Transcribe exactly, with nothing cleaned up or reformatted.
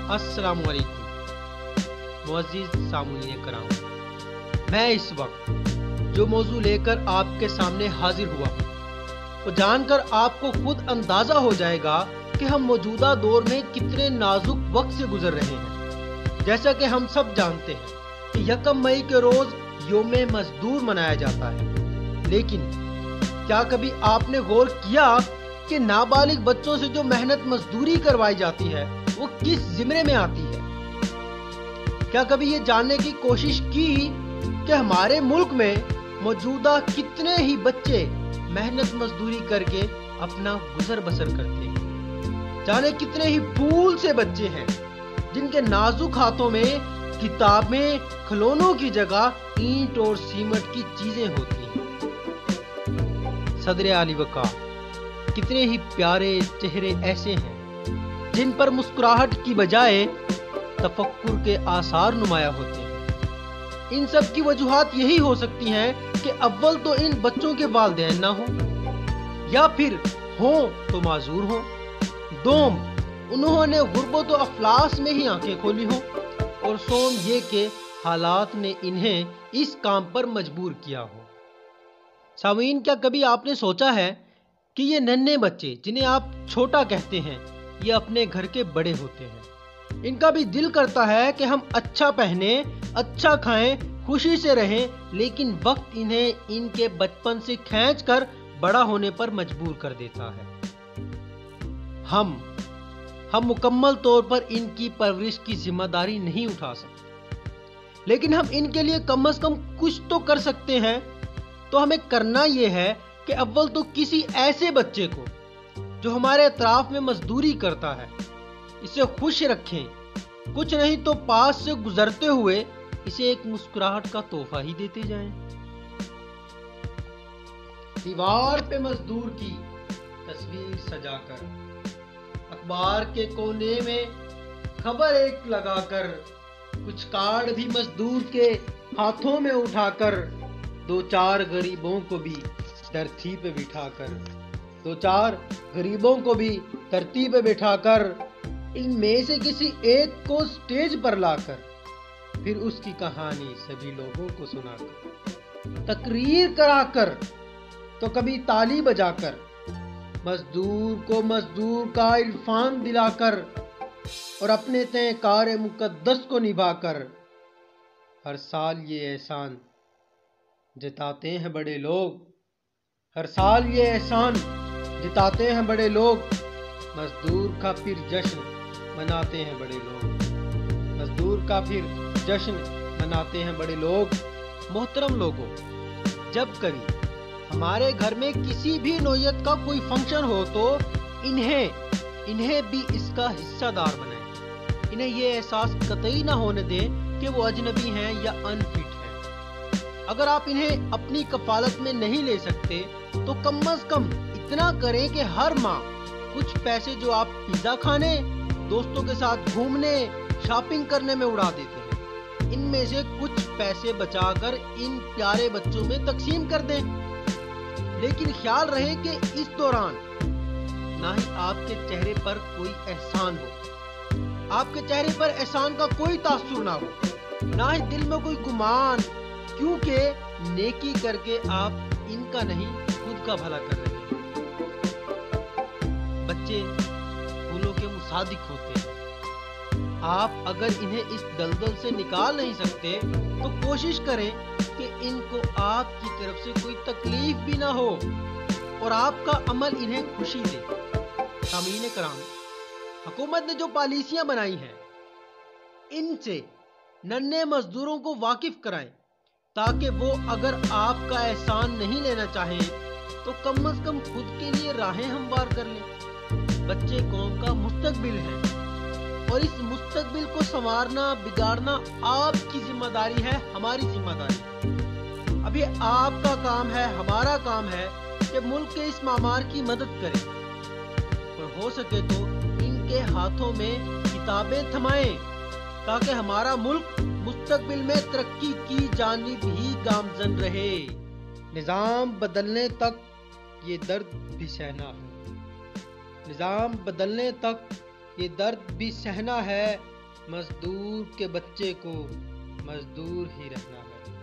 السلام علیکم معزز سامعین کرام، میں اس وقت جو موضوع لے کر آپ کے سامنے حاضر ہوا ہوں وہ جان کر آپ کو خود اندازہ ہو جائے گا کہ ہم موجودہ دور میں کتنے نازک وقت سے گزر رہے ہیں۔ جیسا کہ ہم سب جانتے ہیں کہ یکم مئی کے روز یوم مزدور منایا جاتا ہے، لیکن کیا کبھی آپ نے غور کیا کہ نابالغ بچوں سے جو محنت مزدوری کروائی جاتی ہے وہ کس زمرے میں آتی ہے؟ کیا کبھی یہ جاننے کی کوشش کی کہ ہمارے ملک میں موجودہ کتنے ہی بچے محنت مزدوری کر کے اپنا گزر بسر کرتے ہیں؟ جانے کتنے ہی پھول سے بچے ہیں جن کے نازک ہاتھوں میں کتابیں، کھلونوں کی جگہ اینٹ اور سیمنٹ کی چیزیں ہوتی ہیں۔ صدر عالی وقار، کتنے ہی پیارے چہرے ایسے ہیں جن پر مسکراہٹ کی بجائے تفکر کے آثار نمایاں ہوتے ہیں۔ ان سب کی وجوہات یہی ہو سکتی ہیں کہ اول تو ان بچوں کے والدین نہ ہوں، یا پھر ہوں تو معذور ہوں، دوم انہوں نے غربت و افلاس میں ہی آنکھیں کھولی ہوں، اور سوم یہ کہ حالات نے انہیں اس کام پر مجبور کیا ہو۔ سامعین، کیا کبھی آپ نے سوچا ہے کہ یہ ننھے بچے جنہیں آپ چھوٹا کہتے ہیں یہ اپنے گھر کے بڑے ہوتے ہیں؟ ان کا بھی دل کرتا ہے کہ ہم اچھا پہنیں، اچھا کھائیں، خوشی سے رہیں، لیکن وقت انہیں ان کے بچپن سے کھینچ کر بڑا ہونے پر مجبور کر دیتا ہے۔ ہم ہم مکمل طور پر ان کی پرورش کی ذمہ داری نہیں اٹھا سکتے، لیکن ہم ان کے لیے کم از کم کچھ تو کر سکتے ہیں۔ تو ہمیں کرنا یہ ہے کہ اول تو کسی ایسے بچے کو جو ہمارے اطراف میں مزدوری کرتا ہے اسے خوش رکھیں، کچھ نہیں تو پاس سے گزرتے ہوئے اسے ایک مسکراہٹ کا تحفہ ہی دیتے جائیں۔ دیوار پہ مزدور کی تصویر سجا کر، اخبار کے کونے میں خبر ایک لگا کر، کچھ کارڈ بھی مزدور کے ہاتھوں میں اٹھا کر، دو چار غریبوں کو بھی دھرتی پہ بٹھا کر، دو چار غریبوں کو بھی دھرتی پہ بٹھا کر، ان میں سے کسی ایک کو سٹیج پر لا کر، پھر اس کی کہانی سبھی لوگوں کو سنا کر، تقریر کرا کر، تو کبھی تالی بجا کر، مزدور کو مزدور کا عرفان دلا کر، اور اپنے تئیں کار مقدس کو نبھا کر، ہر سال یہ احسان جتاتے ہیں بڑے لوگ، ہر سال یہ احسان جتاتے ہیں بڑے لوگ، مزدور کا پھر جشن مناتے ہیں بڑے لوگ، مزدور کا پھر جشن مناتے ہیں بڑے لوگ۔ محترم لوگوں، جب کبھی ہمارے گھر میں کسی بھی نوعیت کا کوئی فنکشن ہو تو انہیں انہیں بھی اس کا حصہ دار بنائیں۔ انہیں یہ احساس قطعی نہ ہونے دیں کہ وہ اجنبی ہیں یا ان فٹ ہیں۔ اگر آپ انہیں اپنی کفالت میں نہیں لے سکتے تو کم از کم اتنا کریں کہ ہر ماہ کچھ پیسے جو آپ پیزا کھانے، دوستوں کے ساتھ گھومنے، شاپنگ کرنے میں اڑا دیتے ہیں، ان میں سے کچھ پیسے بچا کر ان پیارے بچوں میں تقسیم کر دیں۔ لیکن خیال رہے کہ اس دوران نہ ہی آپ کے چہرے پر کوئی احسان ہو، آپ کے چہرے پر احسان کا کوئی تاثر نہ ہو، نہ ہی دل میں کوئی گمان، کیونکہ نیکی کر کے آپ ان کا نہیں خود کا بھلا کر رہے ہیں۔ بچے پھولوں کے مصادق ہوتے ہیں، آپ اگر انہیں اس دلدل سے نکال نہیں سکتے تو کوشش کریں کہ ان کو آپ کی طرف سے کوئی تکلیف بھی نہ ہو اور آپ کا عمل انہیں خوشی دے۔ سامعین کرام، حکومت نے جو پالیسیاں بنائی ہیں ان سے ننھے مزدوروں کو واقف کرائیں تاکہ وہ اگر آپ کا احسان نہیں لینا چاہیں تو کم از کم خود کے لیے راہیں ہموار کر لیں۔ بچے قوم کا مستقبل ہیں اور اس مستقبل کو سنوارنا، بگاڑنا آپ کی ذمہ داری ہے، ہماری ذمہ داری ہے۔ اب یہ آپ کا کام ہے، ہمارا کام ہے کہ ملک کے اس معمار کی مدد کریں اور ہو سکے تو ان کے ہاتھوں میں کتابیں تھمائیں تاکہ ہمارا ملک مستقبل میں ترقی کی جانب ہی گامزن رہے۔ نظام بدلنے تک یہ درد بھی سہنا ہے، نظام بدلنے تک یہ درد بھی سہنا ہے، مزدور کے بچے کو مزدور ہی رہنا ہے۔